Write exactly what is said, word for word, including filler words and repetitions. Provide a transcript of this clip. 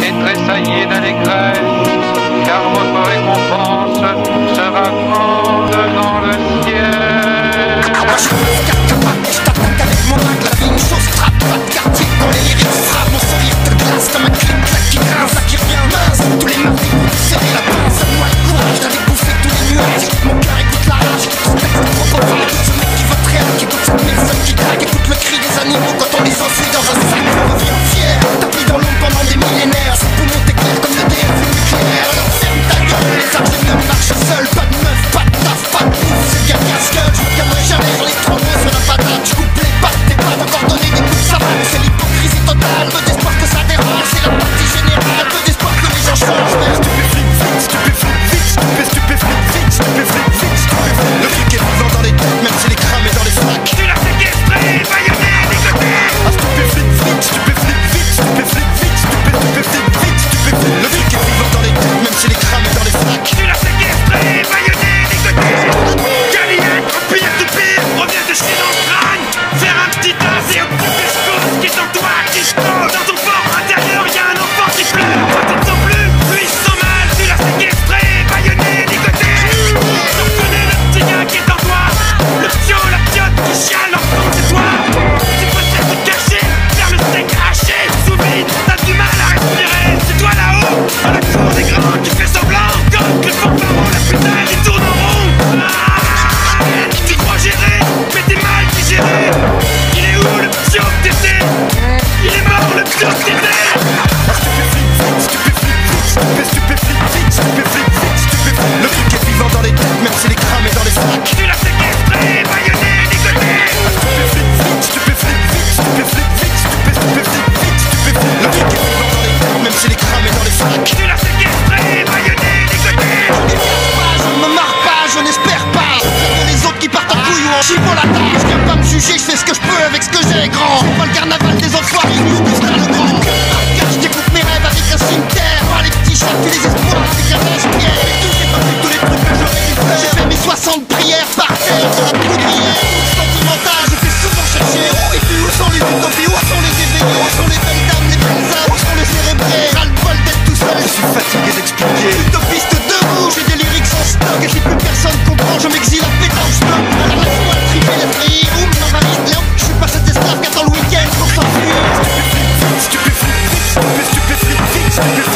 et tressaillez d'allégresse, car votre récompense sera grande dans le ciel. Moi je suis capable, je t'attaque avec mon main, la vie une chose trappe, pas de quartier quand les lyrics frappent, mon sourire te glace comme un clic clac qui grince, ça qui revient mince, tous les mardis pour serrer la pince, donne-moi le courage d'aller bouffer tous les nuages, mon cœur écoute la rage, son texte est trop propre, écoute ce mec qui vote rien, qui écoute cette personne qui craque, écoute le cri des animaux quand on les enfuit dans un sac, on revient fier, tapis dans l'ombre pendant des millénaires, ses poumons t'éclairent comme le D F nucléaire, alors ferme ta gueule, les ingénieurs marchent seuls, pas de meuf, pas de taf, pas de bouffe, c'est bien casse-gueule, je reviendrai jamais, j'en ai trop gros sur la patate, je coupe les pattes, tes pattes encore donné des coups de savate, c'est l'hypocrisie totale, peu d'espoir que ça dérange, c'est la partie générale, peu d'espoir que les gens changent, merde. Stupeflip, vite, stupeflip, vite, stupeflip, vite, stupeflip, vite, stupeflip, le fric est vivant dans les têtes, même si les cramés dans les flaques. Tu l'as séquestré, baïonné, dégoté. Ah, stupeflip, vite, stupeflip, vite, stupeflip, vite, stupeflip, vite, stupeflip, le fric est vivant dans les têtes, même si les cramés dans les flaques. Tu l'as séquestré, baïonné, dégoté. Caliette, au pire du pire, reviens de chez dans le crâne. Faire un petit tas et occuper ce cause qui est en toi, qui explose. Dans ton fort intérieur, y'a un enfant qui pleure. Toi tu te sens plus, lui il se sent mal. Tu l'as séquestré, baïonné, dégoté. Tu reconnais le petit gars qui est en toi. Le pio, la piote qui chiale en fond de toi. Tu peux te cacher, faire le steak haché. Sous vide, t'as du mal à respirer. C'est toi là-haut, dans la cour des grands qui fait semblant. Comme que le fanfaron, la putain, qui tourne en rond. Ah, tu crois gérer, mais t'es mal digéré. Il est où le pio que t'étais? Il est mort le pio que t'étais. Stupeflip, vite, stupeflip, vite, stupeflip, le truc est vivant dans les têtes, même si les cramés dans les flaques. Tu l'as séquestré, baïonné, dégoté. Stupeflip, vite, stupeflip, vite, stupeflip, vite, stupeflip, vite, stupeflip, le truc est vivant dans les têtes, même si les cramés dans les flaques. Tu l'as séquestré, baïonné, dégoté. Je n'espère pas, je ne me marre pas, je n'espère pas. C'est les autres qui partent en couille ou en chie pour la tâche. Je viens pas me juger, je fais ce que je peux avec ce que j'ai, grand. C'est pas le carnaval des enfoirés, nous tous là le grand. Je découpe mes rêves avec un cimetière. Par les petits chats, puis les espoirs avec un lance-pierre. Et tout, j'ai pas fait tous les trucs que j'aurais dû faire. J'ai fait mes soixante prières par terre sur la poudrière. Sentimental, j'ai fait souvent chercher. Oh, et puis où sont les utopies, où sont les éveillés, où sont les belles dames, les belles âmes, où sont les cérébrés. Ras-le-bol d'être tout seul, je suis fatigué d'expliquer. Utopiste debout, j'ai des lyrics en stock. Et si plus personne comprend, je m'exile à pétanque stop. Alors laisse-moi triper l'esprit, ou me m'envahisse Léon. Je suis pas cet esclave qui attend le week-end pour s'enfuir. Stupeflip, stupeflip, stupeflip, stupeflip, stupeflip.